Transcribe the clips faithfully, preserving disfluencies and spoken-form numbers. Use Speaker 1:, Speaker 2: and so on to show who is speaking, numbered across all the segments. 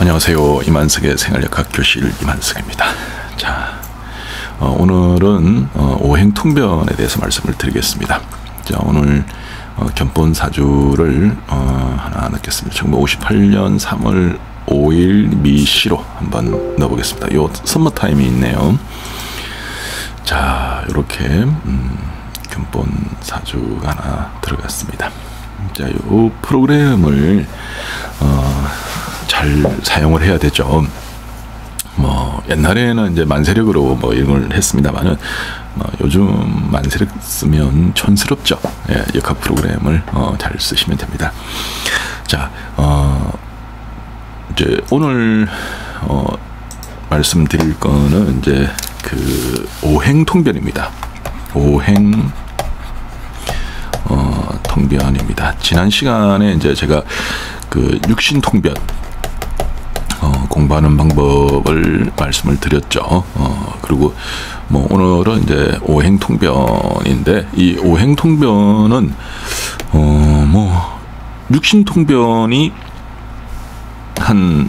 Speaker 1: 안녕하세요. 이만석의 생활역학 교실 이만석입니다. 자, 어, 오늘은 어, 오행통변에 대해서 말씀을 드리겠습니다. 자, 오늘 어, 견본 사주를 어, 하나 넣겠습니다. 천구백오십팔 년 삼월 오일 미시로 한번 넣어보겠습니다. 요 선머타임이 있네요. 자, 이렇게 음, 견본 사주가 하나 들어갔습니다. 자, 요 프로그램을 어, 잘 사용을 해야 되죠. 뭐 옛날에는 이제 만세력으로 뭐 이런 걸 했습니다만은 뭐 요즘 만세력 쓰면 촌스럽죠. 예, 역학 프로그램을 어, 잘 쓰시면 됩니다. 자, 어, 이제 오늘 어, 말씀드릴 거는 이제 그 오행통변입니다. 오행 어, 통변입니다. 지난 시간에 이제 제가 그 육신통변 어, 공부하는 방법을 말씀을 드렸죠. 어, 그리고 뭐 오늘은 이제 오행통변인데, 이 오행통변은 어, 뭐 육신통변이 한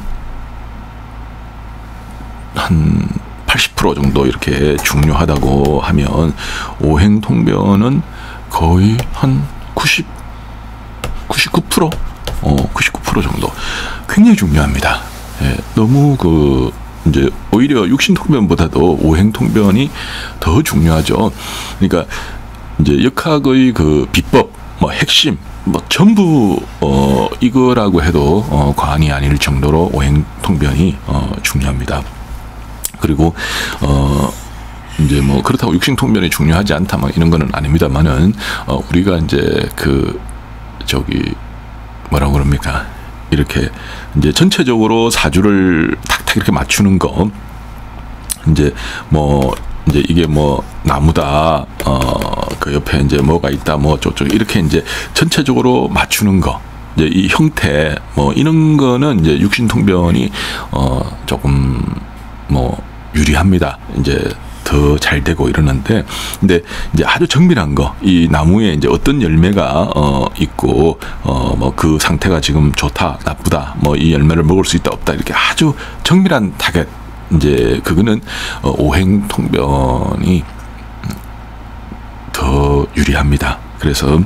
Speaker 1: 한 팔십 퍼센트 정도 이렇게 중요하다고 하면, 오행통변은 거의 한 구십, 구십구 퍼센트 어, 구십구 퍼센트 정도 굉장히 중요합니다. 예, 너무 그 이제 오히려 육신통변보다도 오행통변이 더 중요하죠. 그러니까 이제 역학의 그 비법, 뭐 핵심, 뭐 전부 어 이거라고 해도 어 과언이 아닐 정도로 오행통변이 어 중요합니다. 그리고 어 이제 뭐 그렇다고 육신통변이 중요하지 않다 뭐 이런 거는 아닙니다만은 어 우리가 이제 그 저기 뭐라고 그럽니까? 이렇게 이제 전체적으로 사주를 탁탁 이렇게 맞추는 거, 이제 뭐 이제 이게 뭐 나무다, 어 그 옆에 이제 뭐가 있다, 뭐 저쪽 이렇게 이제 전체적으로 맞추는 거, 이제 이 형태 뭐 이런 거는 이제 육신통변이 어 조금 뭐 유리합니다. 이제 더 잘 되고 이러는데, 근데 이제 아주 정밀한 거, 이 나무에 이제 어떤 열매가 어 있고 어 뭐 그 상태가 지금 좋다 나쁘다, 뭐 이 열매를 먹을 수 있다 없다, 이렇게 아주 정밀한 타겟, 이제 그거는 어 오행통변이 더 유리합니다. 그래서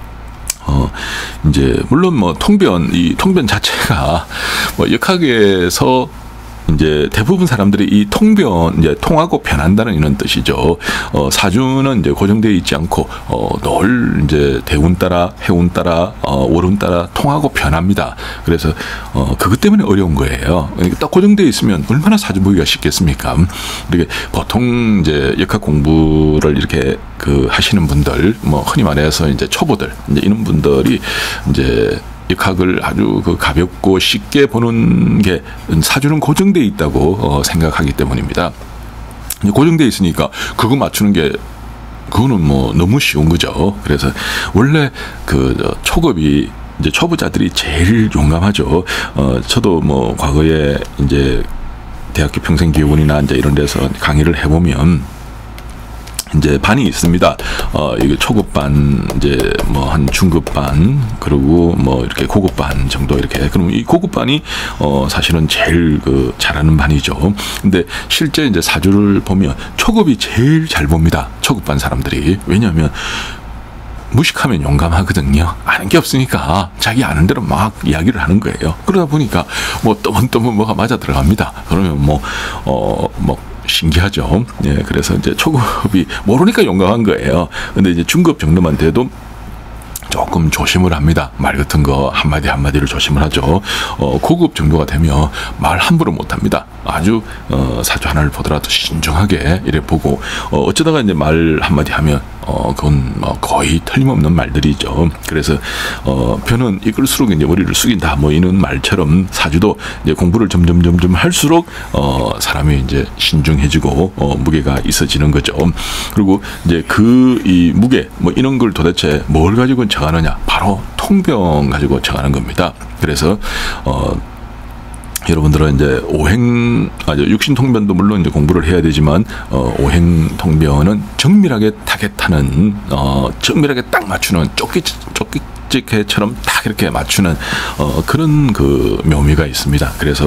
Speaker 1: 어 이제 물론 뭐 통변, 이 통변 자체가 뭐 역학에서 이제 대부분 사람들이 이 통변, 이제 통하고 변한다는 이런 뜻이죠. 어, 사주는 이제 고정되어 있지 않고 어, 늘 이제 대운 따라 해운 따라 어, 월운 따라 통하고 변합니다. 그래서 어, 그것 때문에 어려운 거예요. 딱 고정되어 있으면 얼마나 사주 보기가 쉽겠습니까? 이렇게 보통 이제 역학 공부를 이렇게 그 하시는 분들, 뭐 흔히 말해서 이제 초보들, 이제 이런 분들이 이제 역학을 아주 그 가볍고 쉽게 보는 게, 사주는 고정되어 있다고 어, 생각하기 때문입니다. 고정되어 있으니까 그거 맞추는 게 그거는 뭐 너무 쉬운 거죠. 그래서 원래 그 초급이 이제 초보자들이 제일 용감하죠. 어, 저도 뭐 과거에 이제 대학교 평생교육원이나 이제 이런 데서 강의를 해보면 이제 반이 있습니다. 어, 이게 초급반, 이제 뭐 한 중급반, 그리고 뭐 이렇게 고급반 정도 이렇게. 그럼 이 고급반이 어, 사실은 제일 그 잘하는 반이죠. 근데 실제 이제 사주를 보면 초급이 제일 잘 봅니다. 초급반 사람들이. 왜냐하면 무식하면 용감하거든요. 아는 게 없으니까 자기 아는 대로 막 이야기를 하는 거예요. 그러다 보니까 뭐 떠문떠문 뭐가 맞아 들어갑니다. 그러면 뭐, 어, 뭐, 신기하죠. 예, 그래서 이제 초급이 모르니까 용감한 거예요. 근데 이제 중급 정도만 돼도 조금 조심을 합니다. 말 같은 거 한마디 한마디를 조심을 하죠. 어, 고급 정도가 되면 말 함부로 못 합니다. 아주 어, 사주 하나를 보더라도 신중하게 이래 보고, 어, 어쩌다가 이제 말 한마디 하면 어, 그건 뭐 거의 틀림없는 말들이죠. 그래서 어, 변은 이끌수록 이제 머리를 숙인다, 뭐 이런 말처럼 사주도 이제 공부를 점점 점점 할수록 어, 사람이 이제 신중해지고 어, 무게가 있어지는 거죠. 그리고 이제 그 이 무게 뭐 이런 걸 도대체 뭘 가지고 정하느냐, 바로 통변 가지고 정하는 겁니다. 그래서 어, 여러분들은 이제 오행, 아, 육신통변도 물론 이제 공부를 해야 되지만, 어, 오행통변은 정밀하게 타겟하는, 어, 정밀하게 딱 맞추는, 쫓기, 쫓기지개처럼 딱 이렇게 맞추는, 어, 그런 그 묘미가 있습니다. 그래서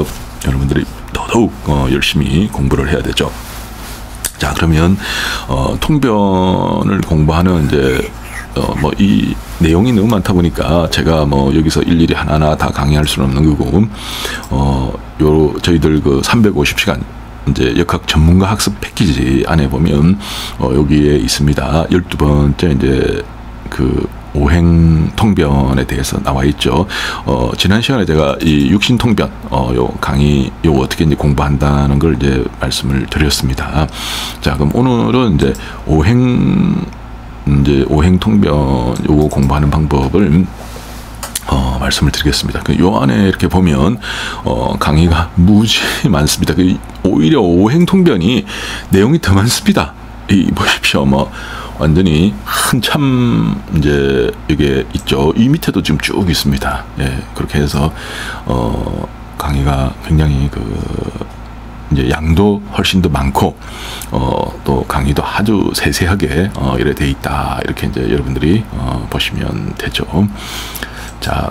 Speaker 1: 여러분들이 더더욱 어, 열심히 공부를 해야 되죠. 자, 그러면 어, 통변을 공부하는 이제 어, 뭐 이 내용이 너무 많다 보니까 제가 뭐 여기서 일일이 하나하나 다 강의할 수는 없는 거고, 어, 요 저희들 그 삼백오십 시간 이제 역학 전문가 학습 패키지 안에 보면 어, 여기에 있습니다. 열두 번째 이제 그 오행 통변에 대해서 나와 있죠. 어, 지난 시간에 제가 이 육신 통변, 어, 요 강의, 요 어떻게 이제 공부한다는 걸 이제 말씀을 드렸습니다. 자, 그럼 오늘은 이제 오행, 이제 오행 통변 요거 공부하는 방법을 어, 말씀을 드리겠습니다. 그 요 안에 이렇게 보면 어, 강의가 무지 많습니다. 그 오히려 오행 통변이 내용이 더 많습니다. 이 보십시오. 뭐 완전히 한참 이제 이게 있죠. 이 밑에도 지금 쭉 있습니다. 예, 그렇게 해서 어, 강의가 굉장히 그 이제 양도 훨씬 더 많고 어, 또 강의도 아주 세세하게 어, 이래 돼 있다. 이렇게 이제 여러분들이 어, 보시면 되죠. 자,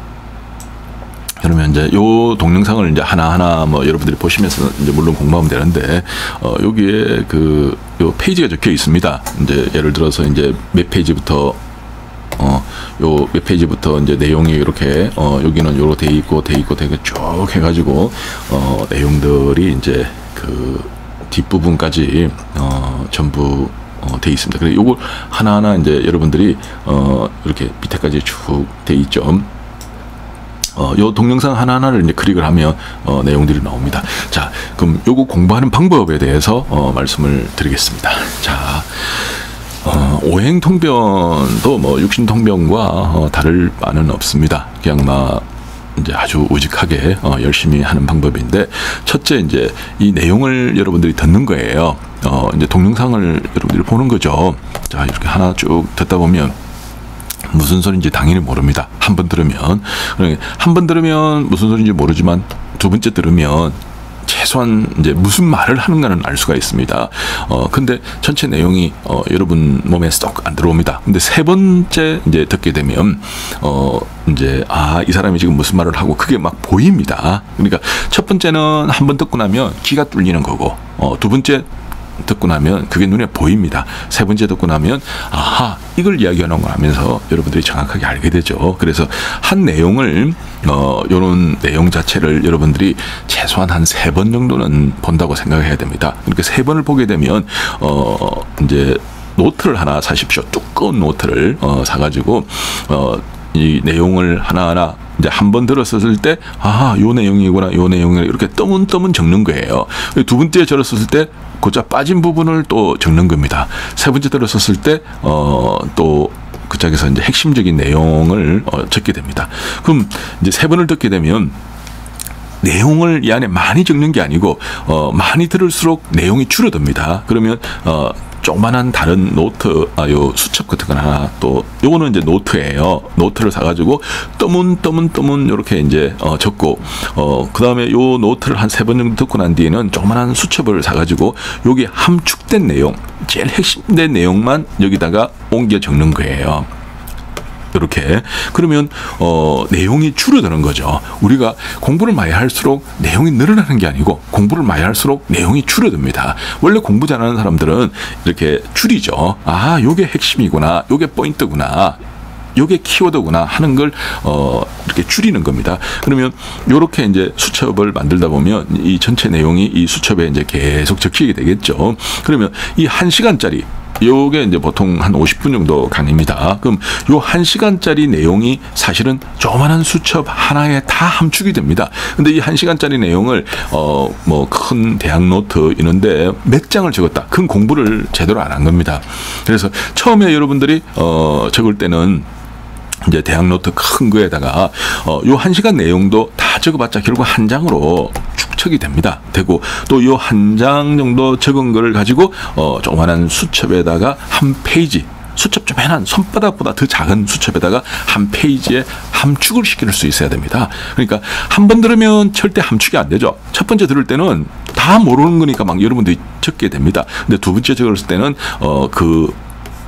Speaker 1: 그러면 이제 요 동영상을 이제 하나하나 뭐 여러분들이 보시면서 이제 물론 공부하면 되는데, 어, 여기에 그, 요 페이지가 적혀 있습니다. 이제 예를 들어서 이제 몇 페이지부터, 어, 요 몇 페이지부터 이제 내용이 이렇게, 어, 여기는 요로 돼 있고, 돼 있고, 돼 있고 쭉 해가지고, 어, 내용들이 이제 그 뒷부분까지, 어, 전부 어, 돼 있습니다. 그래서 요걸 하나하나 이제 여러분들이, 어, 이렇게 밑에까지 쭉 돼 있죠. 어, 요 동영상 하나하나를 이제 클릭을 하면, 어, 내용들이 나옵니다. 자, 그럼 요거 공부하는 방법에 대해서, 어, 말씀을 드리겠습니다. 자, 어, 오행 통변도 뭐 육신 통변과, 어, 다를 바는 없습니다. 그냥 막, 이제 아주 우직하게, 어, 열심히 하는 방법인데, 첫째, 이제 이 내용을 여러분들이 듣는 거예요. 어, 이제 동영상을 여러분들이 보는 거죠. 자, 이렇게 하나 쭉 듣다 보면, 무슨 소리인지 당연히 모릅니다. 한 번 들으면. 한 번 들으면 무슨 소리인지 모르지만 두 번째 들으면 최소한 이제 무슨 말을 하는가는 알 수가 있습니다. 어, 근데 전체 내용이, 어, 여러분 몸에 쏙 안 들어옵니다. 근데 세 번째 이제 듣게 되면, 어, 이제, 아, 이 사람이 지금 무슨 말을 하고 그게 막 보입니다. 그러니까 첫 번째는 한 번 듣고 나면 귀가 뚫리는 거고, 어, 두 번째 듣고 나면 그게 눈에 보입니다. 세 번째 듣고 나면 아하, 이걸 이야기하는 거 하면서 여러분들이 정확하게 알게 되죠. 그래서 한 내용을 어 요런 내용 자체를 여러분들이 최소한 한 세 번 정도는 본다고 생각해야 됩니다. 그렇게 세 번을 보게 되면 어 이제 노트를 하나 사십시오. 두꺼운 노트를 어 사가지고 어 이 내용을 하나하나 이제 한 번 들었을 때, 아, 요 내용이구나, 요 내용이구나, 이렇게 떠문떠문 적는 거예요. 두 번째 들었을 때, 고자 빠진 부분을 또 적는 겁니다. 세 번째 들었을 때, 어, 또, 그 짝에서 이제 핵심적인 내용을 어, 적게 됩니다. 그럼 이제 세 번을 듣게 되면, 내용을 이 안에 많이 적는 게 아니고, 어, 많이 들을수록 내용이 줄어듭니다. 그러면, 어, 조그만한 다른 노트, 아, 요 수첩 같은 거 하나, 또, 요거는 이제 노트예요. 노트를 사가지고, 떠문떠문떠문, 요렇게 이제, 어, 적고, 어, 그 다음에 요 노트를 한 세 번 정도 듣고 난 뒤에는 조그만한 수첩을 사가지고, 여기 함축된 내용, 제일 핵심된 내용만 여기다가 옮겨 적는 거예요. 이렇게. 그러면 어 내용이 줄어드는 거죠. 우리가 공부를 많이 할수록 내용이 늘어나는 게 아니고 공부를 많이 할수록 내용이 줄어듭니다. 원래 공부 잘하는 사람들은 이렇게 줄이죠. 아, 요게 핵심이구나, 요게 포인트구나, 요게 키워드구나 하는 걸 어 이렇게 줄이는 겁니다. 그러면 요렇게 이제 수첩을 만들다 보면 이 전체 내용이 이 수첩에 이제 계속 적히게 되겠죠. 그러면 이 한 시간짜리, 요게 이제 보통 한 오십 분 정도 강의입니다. 그럼 요 한 시간짜리 내용이 사실은 조그만한 수첩 하나에 다 함축이 됩니다. 근데 이 한 시간짜리 내용을 어 뭐 큰 대학 노트 이런데 몇 장을 적었다. 큰 공부를 제대로 안 한 겁니다. 그래서 처음에 여러분들이 어 적을 때는 이제 대학 노트 큰 거에다가 어 요 한 시간 내용도 다 적어봤자 결국 한 장으로 축척이 됩니다. 되고 또 요 한 장 정도 적은 거를 가지고 어 조그만한 수첩에다가 한 페이지, 수첩 조그만한 손바닥보다 더 작은 수첩에다가 한 페이지에 함축을 시킬 수 있어야 됩니다. 그러니까 한 번 들으면 절대 함축이 안 되죠. 첫 번째 들을 때는 다 모르는 거니까 막 여러분들이 적게 됩니다. 근데 두 번째 적을 때는 어 그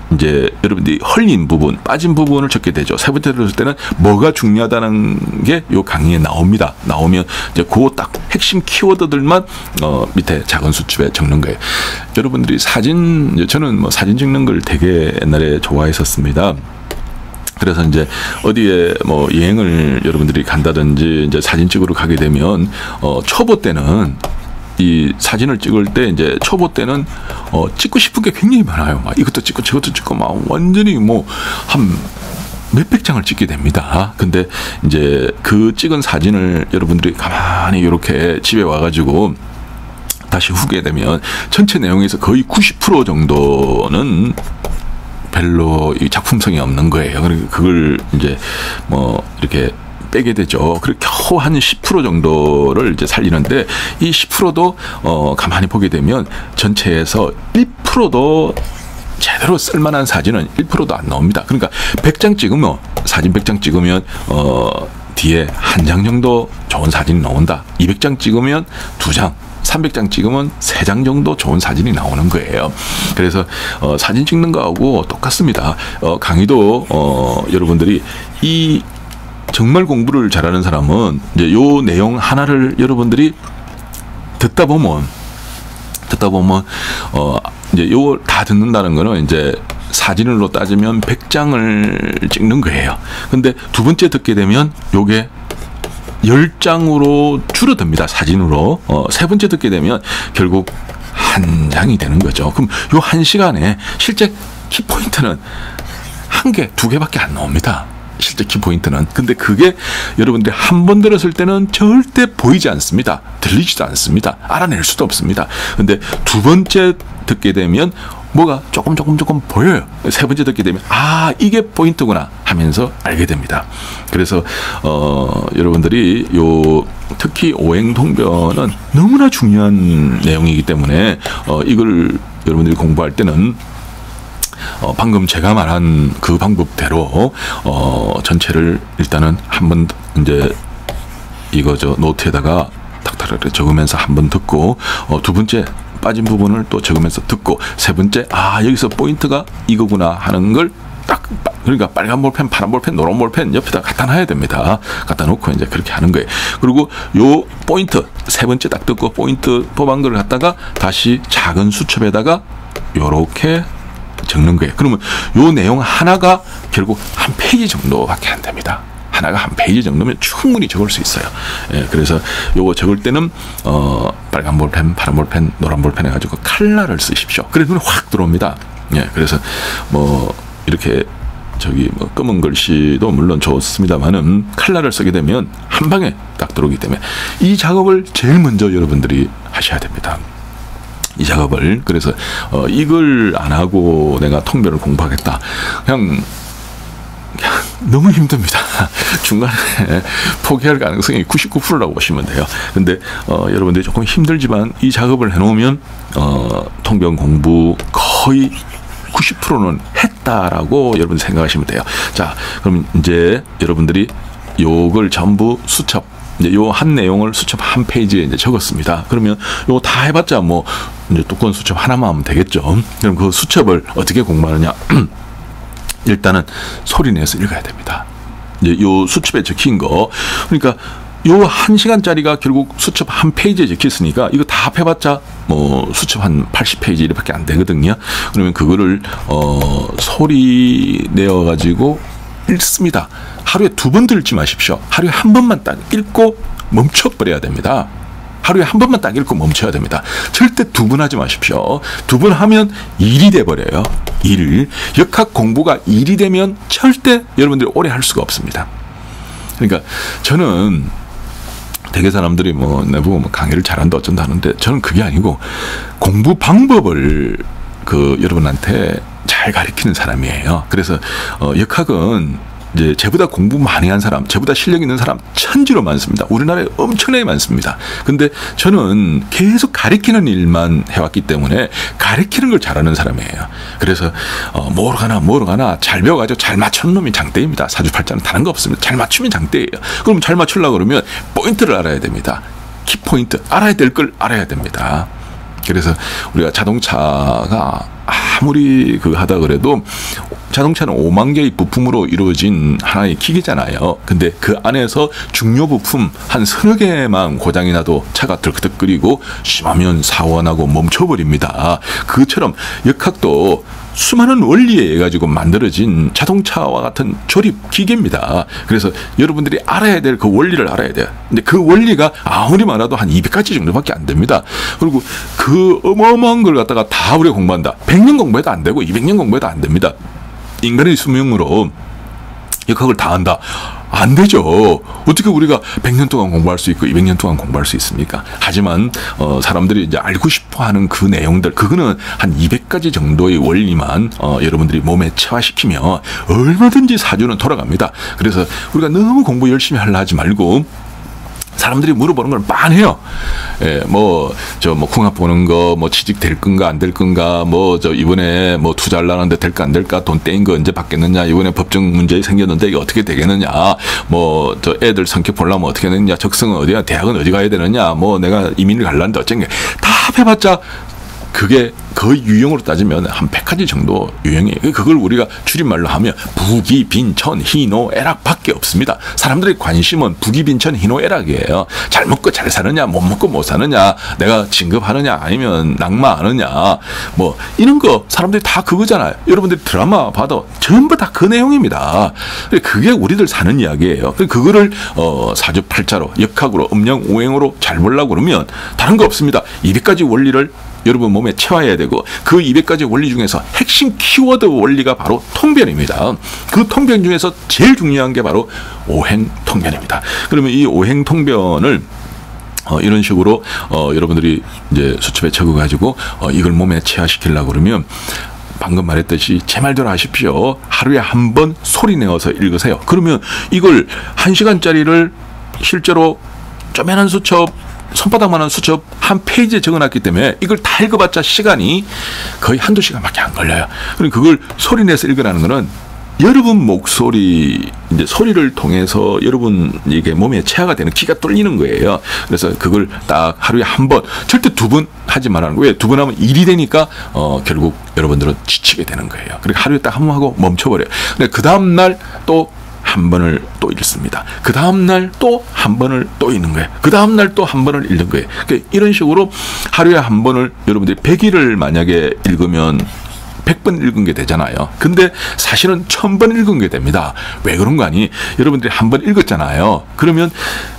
Speaker 1: 이제 여러분들이 헐린 부분, 빠진 부분을 적게 되죠. 세 번째 들었을 때는 뭐가 중요하다는 게 요 강의에 나옵니다. 나오면 이제 그 딱 핵심 키워드들만 어 밑에 작은 수첩에 적는 거예요. 여러분들이 사진, 저는 뭐 사진 찍는 걸 되게 옛날에 좋아했었습니다. 그래서 이제 어디에 뭐 여행을 여러분들이 간다든지 이제 사진 찍으러 가게 되면 어 초보 때는 이 사진을 찍을 때 이제 초보 때는 어 찍고 싶은 게 굉장히 많아요. 막 이것도 찍고 저것도 찍고 막 완전히 뭐 한 몇백 장을 찍게 됩니다. 근데 이제 그 찍은 사진을 여러분들이 가만히 이렇게 집에 와가지고 다시 후게 되면 전체 내용에서 거의 구십 퍼센트 정도는 별로 이 작품성이 없는 거예요. 그러니까 그걸 이제 뭐 이렇게 빼게 되죠. 그리고 겨우 한 십 퍼센트 정도를 이제 살리는데 이 십 퍼센트도 어 가만히 보게 되면 전체에서 일 퍼센트도 제대로 쓸만한 사진은 일 퍼센트도 안 나옵니다. 그러니까 백 장 찍으면 사진 백 장 찍으면 어 뒤에 한 장 정도 좋은 사진이 나온다. 이백 장 찍으면 두 장, 삼백 장 찍으면 세 장 정도 좋은 사진이 나오는 거예요. 그래서 어, 사진 찍는 거하고 똑같습니다. 어, 강의도 어, 여러분들이 이 정말 공부를 잘하는 사람은 이제 요 내용 하나를 여러분들이 듣다 보면 듣다 보면 어 이제 요 다 듣는다는 거는 이제 사진으로 따지면 백 장을 찍는 거예요. 근데 두 번째 듣게 되면 요게 열 장으로 줄어듭니다. 사진으로. 어, 세 번째 듣게 되면 결국 한 장이 되는 거죠. 그럼 요 한 시간에 실제 키포인트는 한 개, 두 개밖에 안 나옵니다. 실제 키포인트는. 근데 그게 여러분들이 한 번 들었을 때는 절대 보이지 않습니다. 들리지도 않습니다. 알아낼 수도 없습니다. 근데 두 번째 듣게 되면 뭐가 조금 조금 조금 보여요. 세 번째 듣게 되면 아 이게 포인트구나 하면서 알게 됩니다. 그래서 어 여러분들이 요 특히 오행통변은 너무나 중요한 내용이기 때문에 어 이걸 여러분들이 공부할 때는 어, 방금 제가 말한 그 방법대로 어, 전체를 일단은 한번 이제 이거 저 노트에다가 탁탁 적으면서 한번 듣고 어, 두 번째 빠진 부분을 또 적으면서 듣고 세 번째 아 여기서 포인트가 이거구나 하는 걸 딱 그러니까 빨간 볼펜, 파란 볼펜, 노란 볼펜 옆에다 갖다 놔야 됩니다. 갖다 놓고 이제 그렇게 하는 거예요. 그리고 요 포인트 세 번째 딱 듣고 포인트 뽑은 걸 갖다가 다시 작은 수첩에다가 요렇게 적는 거예요. 그러면 요 내용 하나가 결국 한 페이지 정도밖에 안 됩니다. 하나가 한 페이지 정도면 충분히 적을 수 있어요. 예, 그래서 요거 적을 때는 어, 빨간 볼펜, 파란 볼펜, 노란 볼펜 해가지고 칼라를 쓰십시오. 그래 눈에 확 들어옵니다. 예, 그래서 뭐 이렇게 저기 뭐 검은 글씨도 물론 좋습니다만은 칼라를 쓰게 되면 한 방에 딱 들어오기 때문에 이 작업을 제일 먼저 여러분들이 하셔야 됩니다. 이 작업을. 그래서 어, 이걸 안 하고 내가 통변을 공부하겠다. 그냥, 그냥 너무 힘듭니다. 중간에 포기할 가능성이 구십구 퍼센트라고 보시면 돼요. 근데 어, 여러분들이 조금 힘들지만 이 작업을 해놓으면 어, 통변 공부 거의 구십 퍼센트는 했다라고 여러분 생각하시면 돼요. 자, 그럼 이제 여러분들이 요걸 전부 수첩 이제 요 한 내용을 수첩 한 페이지에 이제 적었습니다. 그러면 요 다 해봤자 뭐 이제 두꺼운 수첩 하나만 하면 되겠죠. 그럼 그 수첩을 어떻게 공부하느냐? 일단은 소리 내서 읽어야 됩니다. 이제 요 수첩에 적힌 거 그러니까 요 한 시간짜리가 결국 수첩 한 페이지에 적혔으니까 이거 다 합해봤자 뭐 수첩 한 팔십 페이지 이렇게 안 되거든요. 그러면 그거를 어 소리 내어 가지고 읽습니다. 하루에 두 번 들지 마십시오. 하루에 한 번만 딱 읽고 멈춰버려야 됩니다. 하루에 한 번만 딱 읽고 멈춰야 됩니다. 절대 두 번 하지 마십시오. 두 번 하면 일이 돼버려요. 일. 역학 공부가 일이 되면 절대 여러분들이 오래 할 수가 없습니다. 그러니까 저는 되게 사람들이 뭐 내보고 뭐 강의를 잘한다 어쩐다 하는데 저는 그게 아니고 공부 방법을 그 여러분한테 잘 가르치는 사람이에요. 그래서 어, 역학은 이제 저보다 공부 많이 한 사람, 저보다 실력 있는 사람 천지로 많습니다. 우리나라에 엄청나게 많습니다. 근데 저는 계속 가르치는 일만 해왔기 때문에 가르치는 걸 잘하는 사람이에요. 그래서 어, 뭐로 가나 뭐로 가나 잘 배워가지고 잘 맞추는 놈이 장대입니다. 사주팔자는 다른 거 없습니다. 잘 맞추면 장대예요. 그럼 잘 맞추려고 그러면 포인트를 알아야 됩니다. 키포인트, 알아야 될 걸 알아야 됩니다. 그래서 우리가 자동차가 아무리 그 하다 그래도 자동차는 오만 개의 부품으로 이루어진 하나의 기계잖아요. 근데 그 안에서 중요 부품 한 서너 개만 고장이 나도 차가 덜컥거리고 심하면 사고나고 멈춰버립니다. 그처럼 역학도 수많은 원리에 의해 가지고 만들어진 자동차와 같은 조립 기계입니다. 그래서 여러분들이 알아야 될 그 원리를 알아야 돼요. 근데 그 원리가 아무리 많아도 한 이백 가지 정도밖에 안 됩니다. 그리고 그 어마어마한 걸 갖다가 다 우리가 공부한다. 백 년 공부해도 안 되고 이백 년 공부해도 안 됩니다. 인간의 수명으로 역학을 다 한다. 안 되죠. 어떻게 우리가 백 년 동안 공부할 수 있고 이백 년 동안 공부할 수 있습니까? 하지만 어, 사람들이 이제 알고 싶어하는 그 내용들, 그거는 한 이백 가지 정도의 원리만 어, 여러분들이 몸에 체화시키면 얼마든지 사주는 돌아갑니다. 그래서 우리가 너무 공부 열심히 하려 하지 말고 사람들이 물어보는 걸 빤해요. 예, 뭐, 저, 뭐, 궁합 보는 거, 뭐, 취직 될 건가, 안 될 건가, 뭐, 저, 이번에 뭐, 투자하려는데 될까, 안 될까, 돈 떼인 거 언제 받겠느냐, 이번에 법정 문제 생겼는데 이게 어떻게 되겠느냐, 뭐, 저, 애들 성격 보려면 어떻게 되느냐, 적성은 어디야, 대학은 어디 가야 되느냐, 뭐, 내가 이민을 갈라는데 어쩐게, 다 해봤자, 그게 거의 유형으로 따지면 한 백 가지 정도 유형이에요. 그걸 우리가 줄임말로 하면 부기, 빈천, 희노, 애락밖에 없습니다. 사람들의 관심은 부기, 빈천, 희노, 애락이에요. 잘 먹고 잘 사느냐, 못 먹고 못 사느냐, 내가 진급하느냐, 아니면 낙마하느냐, 뭐 이런 거 사람들이 다 그거잖아요. 여러분들이 드라마 봐도 전부 다 그 내용입니다. 그게 우리들 사는 이야기예요. 그거를 어, 사주팔자로, 역학으로, 음양, 오행으로 잘 보려고 그러면 다른 거 없습니다. 이백 가지 원리를 여러분 몸에 채워야 되고, 그 이백 가지 원리 중에서 핵심 키워드 원리가 바로 통변입니다. 그 통변 중에서 제일 중요한 게 바로 오행통변입니다. 그러면 이 오행통변을 어, 이런 식으로 어, 여러분들이 이제 수첩에 적어가지고 어, 이걸 몸에 체화시키려고 그러면 방금 말했듯이 제 말대로 하십시오. 하루에 한 번 소리 내어서 읽으세요. 그러면 이걸 한 시간짜리를 실제로 쪼매난 수첩, 손바닥만한 수첩 한 페이지에 적어놨기 때문에 이걸 다 읽어봤자 시간이 거의 한두 시간밖에 안 걸려요. 그럼 그걸 소리내서 읽으라는 거는 여러분 목소리, 이제 소리를 통해서 여러분 이게 몸에 체화가 되는, 기가 뚫리는 거예요. 그래서 그걸 딱 하루에 한 번, 절대 두 번 하지 말라는 거예요. 왜? 두 번 하면 일이 되니까 어, 결국 여러분들은 지치게 되는 거예요. 그리고 하루에 딱 한 번 하고 멈춰버려요. 근데 그 다음날 또 한 번을 또 읽습니다. 그 다음날 또 한 번을 또 읽는 거예요. 그 다음날 또 한 번을 읽는 거예요. 그러니까 이런 식으로 하루에 한 번을 여러분들이 백 일을 만약에 읽으면 백 번 읽은 게 되잖아요. 근데 사실은 천 번 읽은 게 됩니다. 왜 그런 거 아니? 여러분들이 한 번 읽었잖아요. 그러면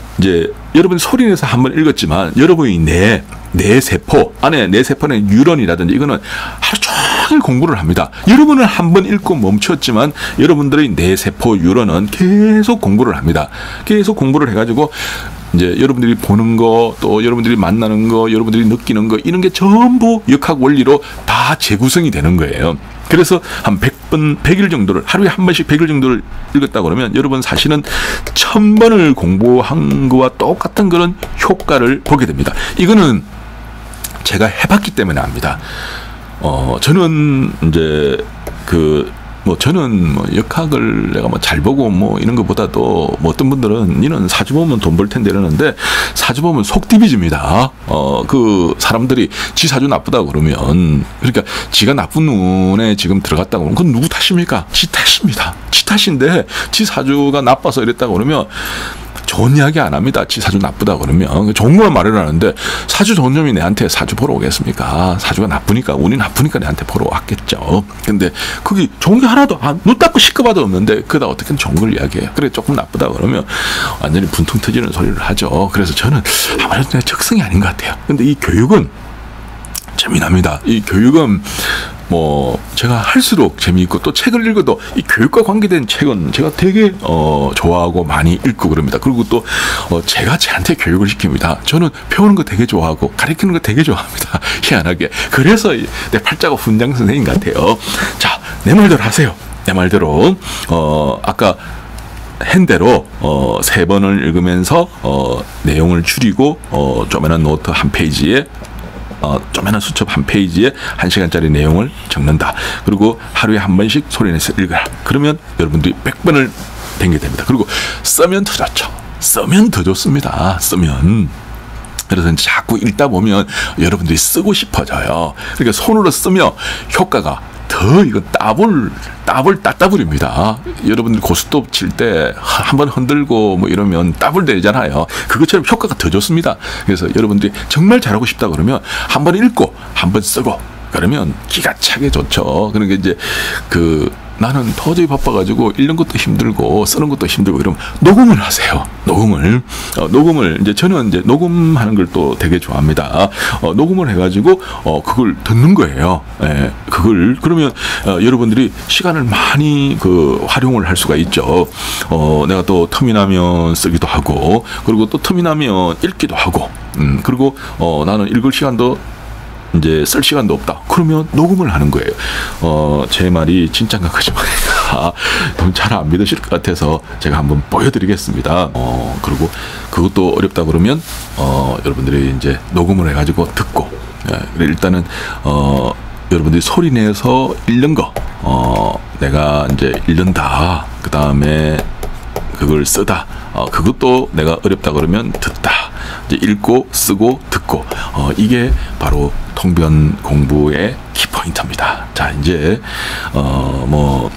Speaker 1: 이제 여러분 소리내서 한 번 읽었지만 여러분이 내, 내 세포 안에, 내 세포는 뉴런이라든지 이거는 하루 종일 공부를 합니다. 여러분은 한 번 읽고 멈췄지만 여러분들의 내 세포 뉴런은 계속 공부를 합니다. 계속 공부를 해가지고 이제 여러분들이 보는 거, 또 여러분들이 만나는 거, 여러분들이 느끼는 거, 이런 게 전부 역학 원리로 다 재구성이 되는 거예요. 그래서 한 백 번, 백 일 정도를, 하루에 한 번씩 백 일 정도를 읽었다 그러면 여러분 사실은 천 번을 공부한 거와 똑같은 그런 효과를 보게 됩니다. 이거는 제가 해봤기 때문에 압니다. 어, 저는 이제 그, 뭐 저는 뭐 역학을 내가 뭐 잘 보고 뭐 이런 것보다도 뭐 어떤 분들은 니는 사주 보면 돈 벌 텐데 이러는데, 사주 보면 속디비집니다. 어, 그 사람들이 지 사주 나쁘다 그러면, 그러니까 지가 나쁜 운에 지금 들어갔다고 그러면 그건 누구 탓입니까? 지 탓입니다. 지 탓인데 지 사주가 나빠서 이랬다고 그러면 좋은 이야기 안 합니다. 지 사주 나쁘다 그러면 좋은 것만 말을 하는데, 사주 좋은 놈이 내한테 사주 보러 오겠습니까? 사주가 나쁘니까, 운이 나쁘니까 내한테 보러 왔겠죠. 근데 그게 좋은 게 하나도, 아, 눈 닦고 시끄봐도 없는데 그다 어떻게 좋은 걸 이야기해요. 그래 조금 나쁘다 그러면 완전히 분통 터지는 소리를 하죠. 그래서 저는 아무래도 내 적성이 아닌 것 같아요. 근데 이 교육은 재미납니다. 이 교육은 뭐 제가 할수록 재미있고, 또 책을 읽어도 이 교육과 관계된 책은 제가 되게 어 좋아하고 많이 읽고 그럽니다. 그리고 또 어 제가 쟤한테 교육을 시킵니다. 저는 배우는 거 되게 좋아하고 가르치는 거 되게 좋아합니다. 희한하게. 그래서 내 팔자가 훈장 선생님 같아요. 자, 내 말대로 하세요. 내 말대로 어 아까 한 대로 어 세 번을 읽으면서 어 내용을 줄이고 어 조그만한 노트 한 페이지에 어, 쪼매난 수첩 한 페이지에 한 시간짜리 내용을 적는다. 그리고 하루에 한 번씩 소리내서 읽어라. 그러면 여러분들이 백 번을 댕게 됩니다. 그리고 쓰면 더 좋죠. 쓰면 더 좋습니다. 쓰면 그래서 이제 자꾸 읽다 보면 여러분들이 쓰고 싶어져요. 그러니까 손으로 쓰면 효과가 더 이건 따블 따블 따따블입니다. 여러분들 고스톱 칠 때 한번 흔들고 뭐 이러면 따블 되잖아요. 그것처럼 효과가 더 좋습니다. 그래서 여러분들이 정말 잘하고 싶다 그러면 한번 읽고 한번 쓰고 그러면 기가 차게 좋죠. 그러니까 이제 그 나는 도저히 바빠가지고 읽는 것도 힘들고 쓰는 것도 힘들고 이러면 녹음을 하세요. 녹음을 어, 녹음을 이제 저는 이제 녹음하는 걸 또 되게 좋아합니다. 어, 녹음을 해가지고 어, 그걸 듣는 거예요. 예, 그걸 그러면 어, 여러분들이 시간을 많이 그 활용을 할 수가 있죠. 어, 내가 또 틈이 나면 쓰기도 하고 그리고 또 틈이 나면 읽기도 하고 음, 그리고 어, 나는 읽을 시간도 이제 쓸 시간도 없다. 그러면 녹음을 하는 거예요. 어, 제 말이 진짠가 거짓말인가 잘 안 믿으실 것 같아서 제가 한번 보여드리겠습니다. 어, 그리고 그것도 어렵다 그러면 어, 여러분들이 이제 녹음을 해가지고 듣고 예, 일단은 어, 여러분들이 소리 내서 읽는 거 어, 내가 이제 읽는다. 그 다음에 그걸 쓰다. 어, 그것도 내가 어렵다 그러면 듣다. 이제 읽고 쓰고 듣고 어, 이게 바로 통변 공부의 키포인트입니다. 자 이제 어, 뭐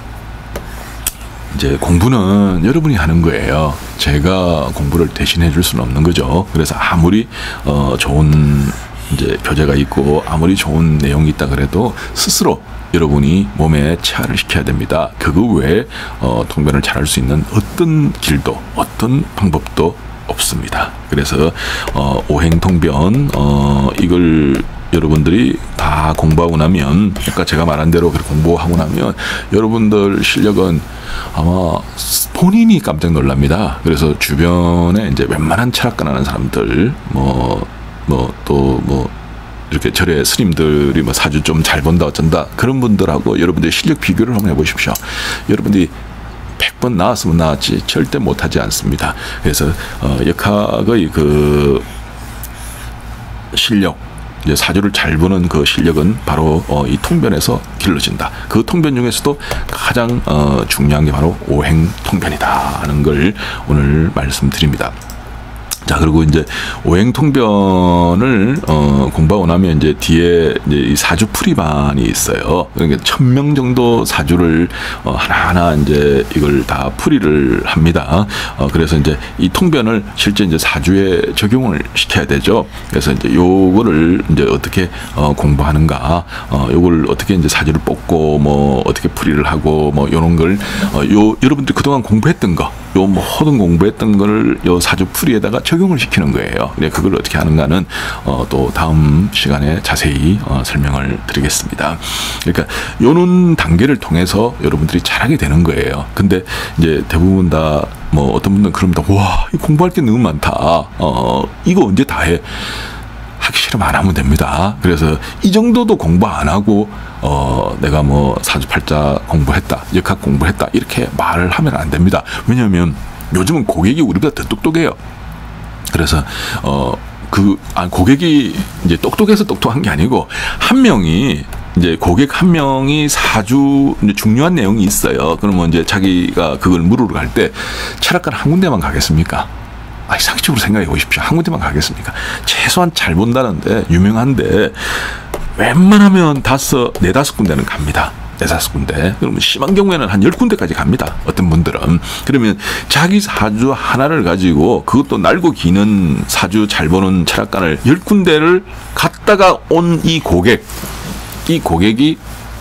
Speaker 1: 이제 공부는 여러분이 하는 거예요. 제가 공부를 대신해 줄 수는 없는 거죠. 그래서 아무리 어, 좋은 이제 교재가 있고 아무리 좋은 내용이 있다 그래도 스스로 여러분이 몸에 체화를 시켜야 됩니다. 그거 외에 어, 통변을 잘할 수 있는 어떤 길도 어떤 방법도 없습니다. 그래서 어, 오행통변 어, 이걸 여러분들이 다 공부하고 나면 그러니까 제가 말한 대로 공부하고 나면 여러분들 실력은 아마 본인이 깜짝 놀랍니다. 그래서 주변에 이제 웬만한 철학관 하는 사람들 뭐 뭐 또 뭐 이렇게 절에 스님들이 뭐 사주 좀 잘 본다 어쩐다 그런 분들하고 여러분들이 실력 비교를 한번 해보십시오. 여러분들이 백 번 나왔으면 나왔지 절대 못하지 않습니다. 그래서 어, 역학의 그 실력 이제 사주를 잘 보는 그 실력은 바로 어, 이 통변에서 길러진다. 그 통변 중에서도 가장 어, 중요한 게 바로 오행통변이다 하는 걸 오늘 말씀드립니다. 자, 그리고 이제 오행통변을 어, 공부하고 나면 이제 뒤에 이제 이 사주풀이반이 있어요. 그러니까 천 명 정도 사주를 어, 하나하나 이제 이걸 다 풀이를 합니다. 어, 그래서 이제 이 통변을 실제 이제 사주에 적용을 시켜야 되죠. 그래서 이제 요거를 이제 어떻게 어, 공부하는가, 어, 요걸 어떻게 이제 사주를 뽑고 뭐 어떻게 풀이를 하고 뭐 요런 걸 어, 요 여러분들 그동안 공부했던 거, 요 모든 공부했던 거를 요 사주 풀이에다가 적용을 시키는 거예요. 그걸 어떻게 하는가는 어, 또 다음 시간에 자세히 어, 설명을 드리겠습니다. 그러니까 요런 단계를 통해서 여러분들이 잘하게 되는 거예요. 근데 이제 대부분 다 뭐 어떤 분들은 그럽니다. 와, 이 공부할 게 너무 많다. 어, 이거 언제 다 해? 하기 싫으면 안 하면 됩니다. 그래서 이 정도도 공부 안 하고 어, 내가 뭐 사주팔자 공부했다, 역학 공부했다 이렇게 말을 하면 안 됩니다. 왜냐하면 요즘은 고객이 우리보다 더 똑똑해요. 그래서 어, 그 아, 고객이 이제 똑똑해서 똑똑한 게 아니고 한 명이 이제 고객 한 명이 사주 이제 중요한 내용이 있어요. 그러면 이제 자기가 그걸 물으러 갈 때 철학관 한 군데만 가겠습니까? 아, 상식적으로 생각해 보십시오. 한 군데만 가겠습니까? 최소한 잘 본다는데 유명한데 웬만하면 다섯, 네다섯 군데는 갑니다. 네다섯 군데. 그러면 심한 경우에는 한 열 군데까지 갑니다. 어떤 분들은. 그러면 자기 사주 하나를 가지고 그것도 날고 기는 사주 잘 보는 철학관을 열 군데를 갔다가 온 이 고객, 이 고객이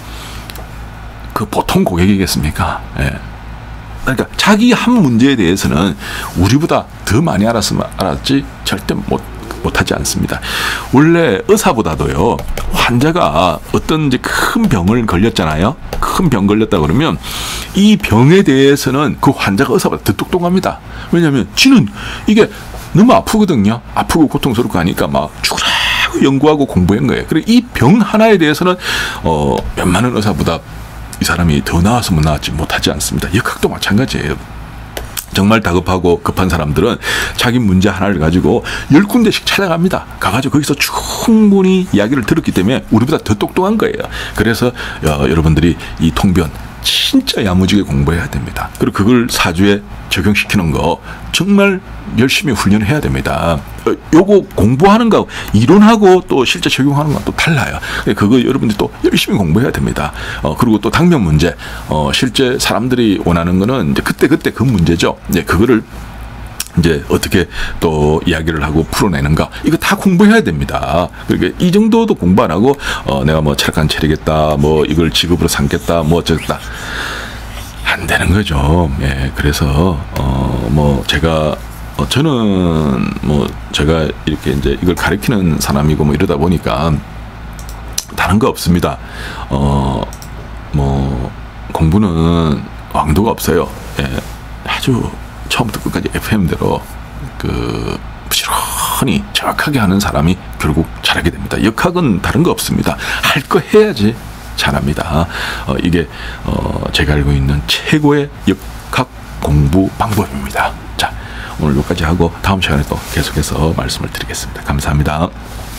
Speaker 1: 그 보통 고객이겠습니까? 예. 그러니까 자기 한 문제에 대해서는 우리보다 더 많이 알았으면 알았지 절대 못 못하지 않습니다. 원래 의사보다도요 환자가 어떤 이제 큰 병을 걸렸잖아요. 큰 병 걸렸다 그러면 이 병에 대해서는 그 환자가 의사보다 더 똑똑합니다. 왜냐하면 지는 이게 너무 아프거든요. 아프고 고통스럽고 하니까 막 죽으라고 연구하고 공부한 거예요. 그리고 이 병 하나에 대해서는 어, 웬만한 의사보다 이 사람이 더 나았으면 나았지 못하지 않습니다. 역학도 마찬가지예요. 정말 다급하고 급한 사람들은 자기 문제 하나를 가지고 열 군데씩 찾아갑니다. 가가지고 거기서 충분히 이야기를 들었기 때문에 우리보다 더 똑똑한 거예요. 그래서 어, 여러분들이 이 통변 진짜 야무지게 공부해야 됩니다. 그리고 그걸 사주에 적용시키는 거 정말 열심히 훈련해야 됩니다. 어, 요거 공부하는 거 이론하고 또 실제 적용하는 건 또 달라요. 그거 여러분들이 또 열심히 공부해야 됩니다. 어, 그리고 또 당면 문제, 어, 실제 사람들이 원하는 거는 이제 그때 그때 그 문제죠. 이제 그거를 이제 어떻게 또 이야기를 하고 풀어내는가 이거 다 공부해야 됩니다. 그러니까 이 정도도 공부 안 하고 어, 내가 뭐 철학관 차리겠다, 뭐 이걸 직업으로 삼겠다, 뭐 어쩌겠다 안 되는 거죠. 예, 그래서 어, 뭐 제가 어, 저는 뭐 제가 이렇게 이제 이걸 가르치는 사람이고 뭐 이러다 보니까 다른 거 없습니다. 어, 뭐 공부는 왕도가 없어요. 예, 아주 처음부터 끝까지 에프엠대로 그 부지런히 정확하게 하는 사람이 결국 잘하게 됩니다. 역학은 다른 거 없습니다. 할 거 해야지 잘합니다. 어, 이게 어, 제가 알고 있는 최고의 역학 공부 방법입니다. 자, 오늘 여기까지 하고 다음 시간에 또 계속해서 말씀을 드리겠습니다. 감사합니다.